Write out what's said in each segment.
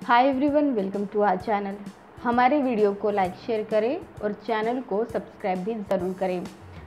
Hi everyone, welcome to our channel. हमारे video को like share करें और चैनल को सब्सक्राइब भी ज़रूर करें।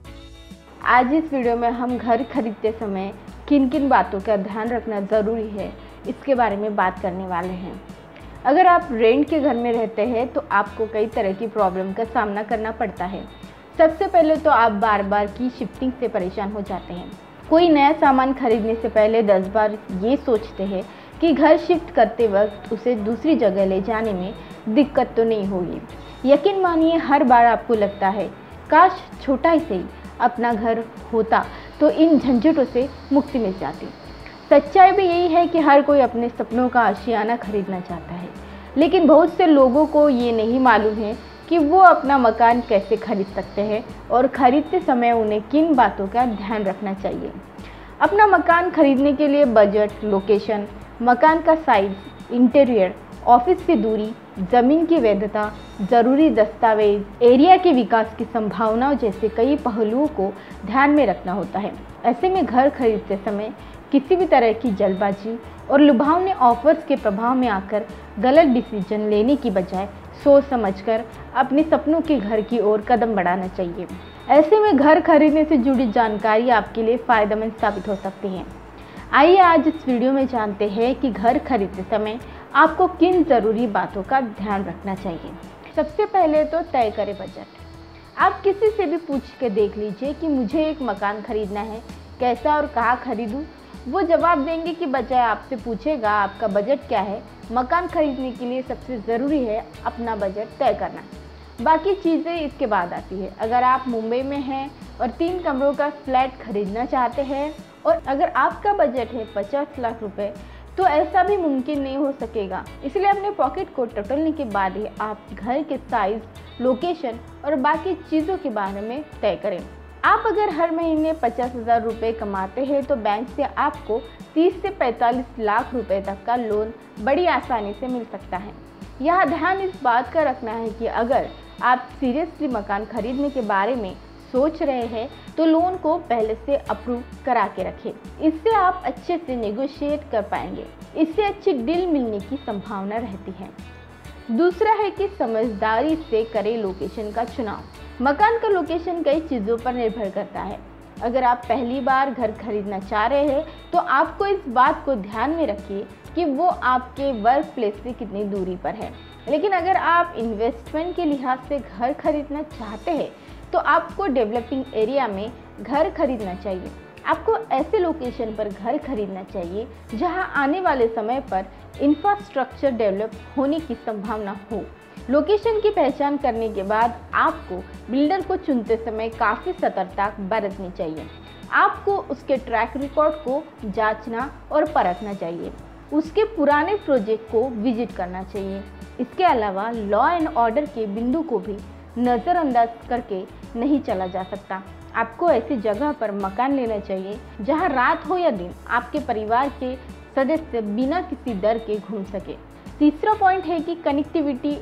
आज इस वीडियो में हम घर खरीदते समय किन किन बातों का ध्यान रखना ज़रूरी है, इसके बारे में बात करने वाले हैं। अगर आप रेंट के घर में रहते हैं तो आपको कई तरह की प्रॉब्लम का सामना करना पड़ता है। सबसे पहले तो आप बार बार की शिफ्टिंग से परेशान हो जाते हैं। कोई नया सामान खरीदने से पहले 10 बार ये सोचते हैं कि घर शिफ्ट करते वक्त उसे दूसरी जगह ले जाने में दिक्कत तो नहीं होगी। यकीन मानिए, हर बार आपको लगता है काश छोटा ही सही अपना घर होता तो इन झंझटों से मुक्ति मिल जाती। सच्चाई भी यही है कि हर कोई अपने सपनों का आशियाना खरीदना चाहता है, लेकिन बहुत से लोगों को ये नहीं मालूम है कि वो अपना मकान कैसे खरीद सकते हैं और ख़रीदते समय उन्हें किन बातों का ध्यान रखना चाहिए। अपना मकान खरीदने के लिए बजट, लोकेशन, मकान का साइज, इंटीरियर, ऑफिस से दूरी, ज़मीन की वैधता, ज़रूरी दस्तावेज, एरिया के विकास की संभावनाओं जैसे कई पहलुओं को ध्यान में रखना होता है। ऐसे में घर खरीदते समय किसी भी तरह की जल्दबाजी और लुभावने ऑफर्स के प्रभाव में आकर गलत डिसीजन लेने की बजाय सोच समझकर अपने सपनों के घर की ओर कदम बढ़ाना चाहिए। ऐसे में घर खरीदने से जुड़ी जानकारी आपके लिए फ़ायदेमंद साबित हो सकती है। आइए आज इस वीडियो में जानते हैं कि घर खरीदते समय आपको किन ज़रूरी बातों का ध्यान रखना चाहिए। सबसे पहले तो तय करें बजट। आप किसी से भी पूछ के देख लीजिए कि मुझे एक मकान खरीदना है, कैसा और कहाँ खरीदूँ। वो जवाब देंगे कि बजाय आपसे पूछेगा आपका बजट क्या है। मकान खरीदने के लिए सबसे ज़रूरी है अपना बजट तय करना, बाकी चीज़ें इसके बाद आती है। अगर आप मुंबई में हैं और 3 कमरों का फ्लैट खरीदना चाहते हैं और अगर आपका बजट है 50 लाख रुपए, तो ऐसा भी मुमकिन नहीं हो सकेगा। इसलिए अपने पॉकेट को टटोलने के बाद ही आप घर के साइज़, लोकेशन और बाकी चीज़ों के बारे में तय करें। आप अगर हर महीने 50,000 रुपये कमाते हैं तो बैंक से आपको 30 से 45 लाख रुपए तक का लोन बड़ी आसानी से मिल सकता है। यहाँ ध्यान इस बात का रखना है कि अगर आप सीरियसली मकान खरीदने के बारे में सोच रहे हैं तो लोन को पहले से अप्रूव करा के रखें। इससे आप अच्छे से नेगोशिएट कर पाएंगे। इससे अच्छी डील मिलने की संभावना रहती है। दूसरा है कि समझदारी से करें लोकेशन का चुनाव। मकान का लोकेशन कई चीज़ों पर निर्भर करता है। अगर आप पहली बार घर खरीदना चाह रहे हैं तो आपको इस बात को ध्यान में रखिए कि वो आपके वर्क प्लेस से कितनी दूरी पर है। लेकिन अगर आप इन्वेस्टमेंट के लिहाज से घर खरीदना चाहते हैं तो आपको डेवलपिंग एरिया में घर खरीदना चाहिए। आपको ऐसे लोकेशन पर घर खरीदना चाहिए जहां आने वाले समय पर इंफ्रास्ट्रक्चर डेवलप होने की संभावना हो। लोकेशन की पहचान करने के बाद आपको बिल्डर को चुनते समय काफ़ी सतर्कता बरतनी चाहिए। आपको उसके ट्रैक रिकॉर्ड को जांचना और परखना चाहिए। उसके पुराने प्रोजेक्ट को विजिट करना चाहिए। इसके अलावा लॉ एंड ऑर्डर के बिंदु को भी नज़रअंदाज करके नहीं चला जा सकता। आपको ऐसी जगह पर मकान लेना चाहिए जहां रात हो या दिन आपके परिवार के सदस्य बिना किसी डर के घूम सके। तीसरा पॉइंट है कि कनेक्टिविटी।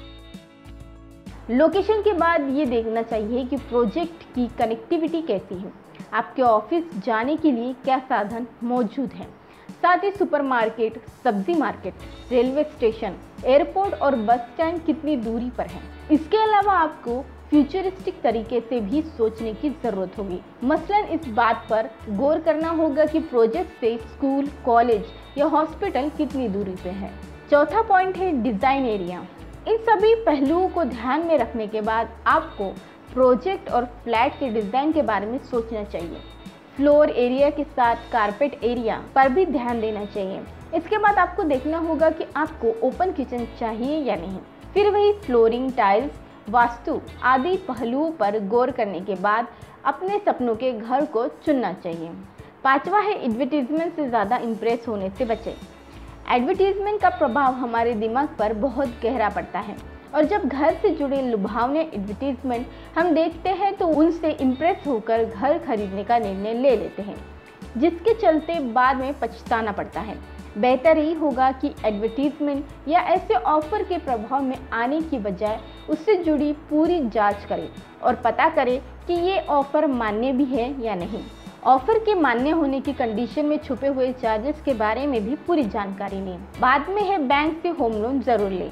लोकेशन के बाद ये देखना चाहिए कि प्रोजेक्ट की कनेक्टिविटी कैसी है। आपके ऑफिस जाने के लिए क्या साधन मौजूद हैं, साथ ही सुपरमार्केट, सब्जी मार्केट, रेलवे स्टेशन, एयरपोर्ट और बस स्टैंड कितनी दूरी पर है। इसके अलावा आपको फ्यूचरिस्टिक तरीके से भी सोचने की ज़रूरत होगी। मसलन इस बात पर गौर करना होगा कि प्रोजेक्ट से स्कूल, कॉलेज या हॉस्पिटल कितनी दूरी पे है। चौथा पॉइंट है डिज़ाइन एरिया। इन सभी पहलुओं को ध्यान में रखने के बाद आपको प्रोजेक्ट और फ्लैट के डिज़ाइन के बारे में सोचना चाहिए। फ्लोर एरिया के साथ कारपेट एरिया पर भी ध्यान देना चाहिए। इसके बाद आपको देखना होगा कि आपको ओपन किचन चाहिए या नहीं। फिर वही फ्लोरिंग, टाइल्स, वास्तु आदि पहलुओं पर गौर करने के बाद अपने सपनों के घर को चुनना चाहिए। पांचवा है एडवर्टीजमेंट से ज़्यादा इम्प्रेस होने से बचें। एडवर्टीजमेंट का प्रभाव हमारे दिमाग पर बहुत गहरा पड़ता है और जब घर से जुड़े लुभावने एडवर्टीजमेंट हम देखते हैं तो उनसे इम्प्रेस होकर घर खरीदने का निर्णय ले लेते हैं, जिसके चलते बाद में पछताना पड़ता है। बेहतर ही होगा कि एडवर्टीजमेंट या ऐसे ऑफर के प्रभाव में आने की बजाय उससे जुड़ी पूरी जांच करें और पता करें कि ये ऑफर मान्य भी है या नहीं। ऑफर के मान्य होने की कंडीशन में छुपे हुए चार्जेस के बारे में भी पूरी जानकारी लें। बाद में है बैंक से होम लोन जरूर लें।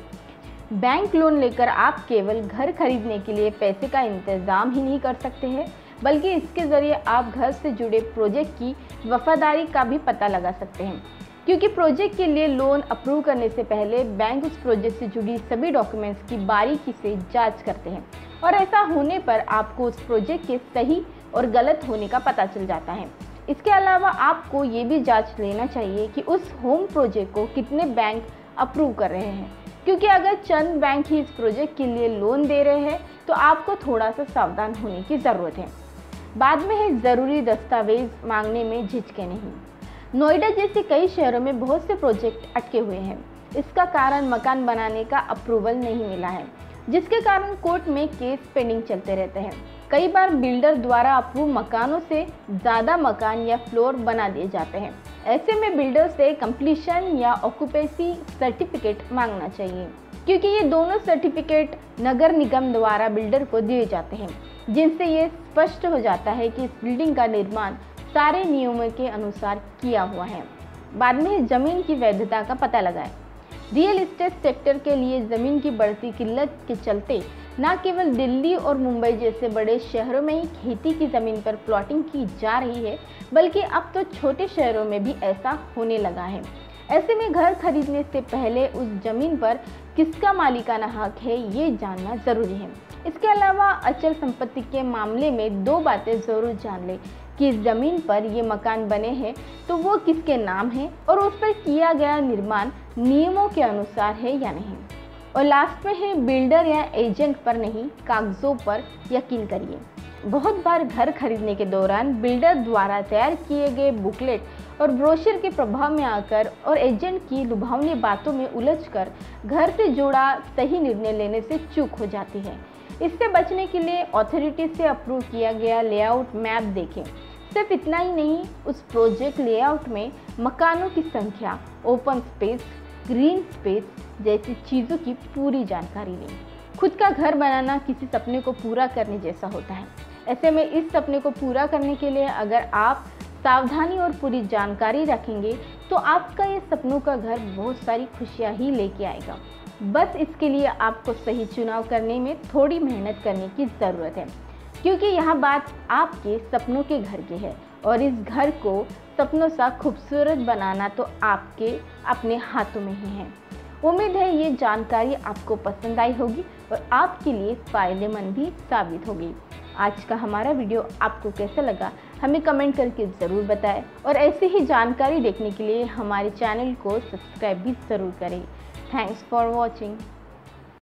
बैंक लोन लेकर आप केवल घर खरीदने के लिए पैसे का इंतजाम ही नहीं कर सकते हैं, बल्कि इसके ज़रिए आप घर से जुड़े प्रोजेक्ट की वफादारी का भी पता लगा सकते हैं, क्योंकि प्रोजेक्ट के लिए लोन अप्रूव करने से पहले बैंक उस प्रोजेक्ट से जुड़ी सभी डॉक्यूमेंट्स की बारीकी से जांच करते हैं और ऐसा होने पर आपको उस प्रोजेक्ट के सही और गलत होने का पता चल जाता है। इसके अलावा आपको ये भी जांच लेना चाहिए कि उस होम प्रोजेक्ट को कितने बैंक अप्रूव कर रहे हैं, क्योंकि अगर चंद बैंक ही इस प्रोजेक्ट के लिए लोन दे रहे हैं तो आपको थोड़ा सा सावधान होने की ज़रूरत है। बाद में है ज़रूरी दस्तावेज मांगने में झिझके नहीं। नोएडा जैसे कई शहरों में बहुत से प्रोजेक्ट अटके हुए हैं। इसका कारण मकान बनाने का अप्रूवल नहीं मिला है, जिसके कारण कोर्ट में केस पेंडिंग चलते रहते हैं। कई बार बिल्डर द्वारा अप्रूव मकानों से ज़्यादा मकान या फ्लोर बना दिए जाते हैं। ऐसे में बिल्डर से कंप्लीशन या ऑक्यूपेंसी सर्टिफिकेट मांगना चाहिए, क्योंकि ये दोनों सर्टिफिकेट नगर निगम द्वारा बिल्डर को दिए जाते हैं, जिनसे ये स्पष्ट हो जाता है कि इस बिल्डिंग का निर्माण सारे नियमों के अनुसार किया हुआ है। बाद में ज़मीन की वैधता का पता लगाएं। रियल एस्टेट सेक्टर के लिए ज़मीन की बढ़ती किल्लत के चलते न केवल दिल्ली और मुंबई जैसे बड़े शहरों में ही खेती की ज़मीन पर प्लॉटिंग की जा रही है, बल्कि अब तो छोटे शहरों में भी ऐसा होने लगा है। ऐसे में घर खरीदने से पहले उस ज़मीन पर किसका मालिकाना हक है ये जानना ज़रूरी है। इसके अलावा अचल संपत्ति के मामले में दो बातें ज़रूर जान लें कि इस ज़मीन पर ये मकान बने हैं तो वो किसके नाम है और उस पर किया गया निर्माण नियमों के अनुसार है या नहीं। और लास्ट में है बिल्डर या एजेंट पर नहीं, कागज़ों पर यकीन करिए। बहुत बार घर खरीदने के दौरान बिल्डर द्वारा तैयार किए गए बुकलेट और ब्रोशर के प्रभाव में आकर और एजेंट की लुभावनी बातों में उलझकर घर से जुड़ा सही निर्णय लेने से चूक हो जाती है। इससे बचने के लिए अथॉरिटी से अप्रूव किया गया लेआउट मैप देखें। सिर्फ इतना ही नहीं, उस प्रोजेक्ट लेआउट में मकानों की संख्या, ओपन स्पेस, ग्रीन स्पेस जैसी चीज़ों की पूरी जानकारी लें। खुद का घर बनाना किसी सपने को पूरा करने जैसा होता है। ऐसे में इस सपने को पूरा करने के लिए अगर आप सावधानी और पूरी जानकारी रखेंगे तो आपका ये सपनों का घर बहुत सारी खुशियाँ ही लेके आएगा। बस इसके लिए आपको सही चुनाव करने में थोड़ी मेहनत करने की ज़रूरत है, क्योंकि यहाँ बात आपके सपनों के घर की है और इस घर को सपनों सा खूबसूरत बनाना तो आपके अपने हाथों में ही है। उम्मीद है ये जानकारी आपको पसंद आई होगी और आपके लिए फ़ायदेमंद भी साबित होगी। आज का हमारा वीडियो आपको कैसा लगा हमें कमेंट करके ज़रूर बताएं और ऐसी ही जानकारी देखने के लिए हमारे चैनल को सब्सक्राइब भी ज़रूर करें। Thanks for watching.